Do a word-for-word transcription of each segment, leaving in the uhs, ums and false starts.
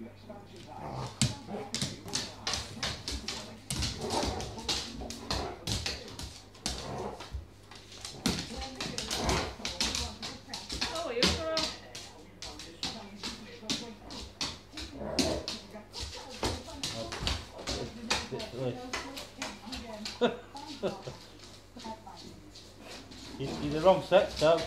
Oh, you're from. you, you're the wrong set, so.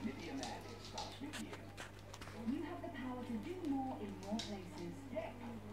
You have the power to do more in more places.